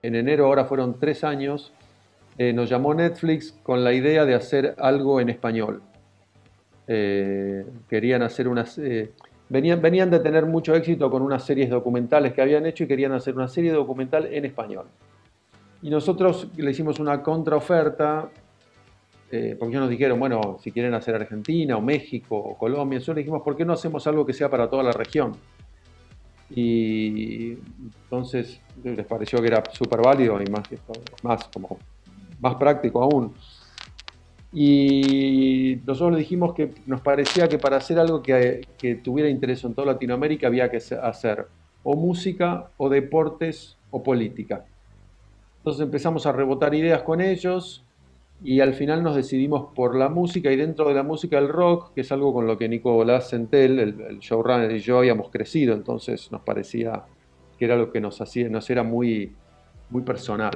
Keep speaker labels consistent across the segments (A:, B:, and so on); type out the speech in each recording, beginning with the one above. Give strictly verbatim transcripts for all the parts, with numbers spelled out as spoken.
A: en enero, ahora fueron tres años, eh, nos llamó Netflix con la idea de hacer algo en español. Eh, querían hacer unas... eh, venían, venían de tener mucho éxito con unas series documentales que habían hecho y querían hacer una serie documental en español. Y nosotros le hicimos una contraoferta, eh, porque ellos nos dijeron, bueno, si quieren hacer Argentina o México o Colombia, nosotros le dijimos, ¿por qué no hacemos algo que sea para toda la región? Y entonces les pareció que era súper válido y más, más, como, más práctico aún. Y nosotros le dijimos que nos parecía que para hacer algo que, que tuviera interés en toda Latinoamérica había que hacer o música o deportes o política. Entonces empezamos a rebotar ideas con ellos y al final nos decidimos por la música y dentro de la música el rock, que es algo con lo que Nicolás Centel, el, el showrunner, y yo habíamos crecido, entonces nos parecía que era lo que nos hacía, nos era muy, muy personal.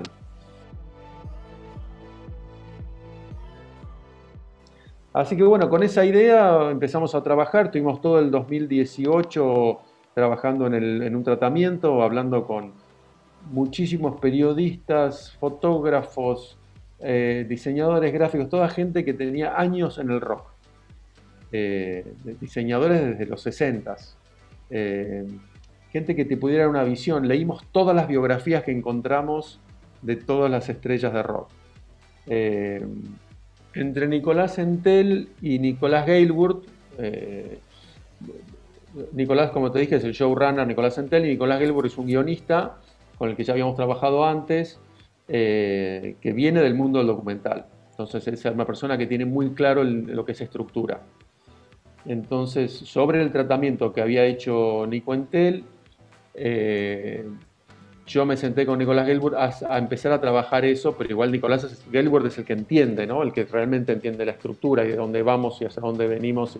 A: Así que bueno, con esa idea empezamos a trabajar, tuvimos todo el dos mil dieciocho trabajando en, el, en un tratamiento, hablando con muchísimos periodistas, fotógrafos, eh, diseñadores gráficos, toda gente que tenía años en el rock. Eh, diseñadores desde los sesenta. Eh, gente que te pudiera dar una visión. Leímos todas las biografías que encontramos de todas las estrellas de rock. Eh, entre Nicolás Entel y Nicolás Gailburd, eh, Nicolás, como te dije, es el showrunner Nicolás Entel y Nicolás Gailburd es un guionista con el que ya habíamos trabajado antes, eh, que viene del mundo del documental. Entonces es una persona que tiene muy claro el, lo que es estructura. Entonces, sobre el tratamiento que había hecho Nico Entel, eh, yo me senté con Nicolás Gelburg a, a, empezar a trabajar eso, pero igual Nicolás Gelburg es el que entiende, ¿no? El que realmente entiende la estructura y de dónde vamos y hacia dónde venimos.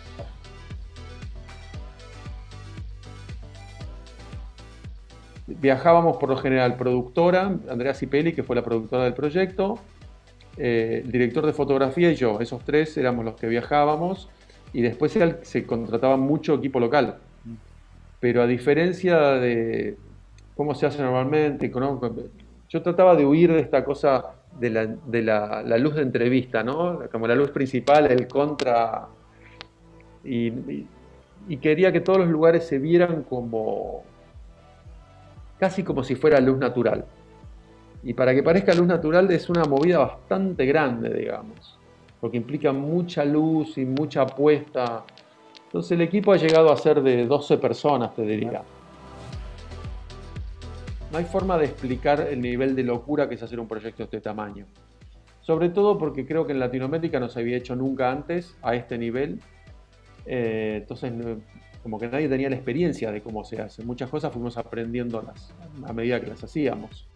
A: Viajábamos por lo general productora, Andrea Cipelli, que fue la productora del proyecto, eh, el director de fotografía y yo. Esos tres éramos los que viajábamos y después era, se contrataba mucho equipo local. Pero a diferencia de cómo se hace normalmente, ¿no? Yo trataba de huir de esta cosa de la, de la, la luz de entrevista, ¿no? Como la luz principal, el contra. Y, y, y quería que todos los lugares se vieran como casi como si fuera luz natural. Y para que parezca luz natural es una movida bastante grande, digamos, porque implica mucha luz y mucha apuesta. Entonces el equipo ha llegado a ser de doce personas, te diría. No hay forma de explicar el nivel de locura que es hacer un proyecto de este tamaño. Sobre todo porque creo que en Latinoamérica no se había hecho nunca antes a este nivel. Eh, entonces, como que nadie tenía la experiencia de cómo se hace. Muchas cosas fuimos aprendiéndolas a medida que las hacíamos.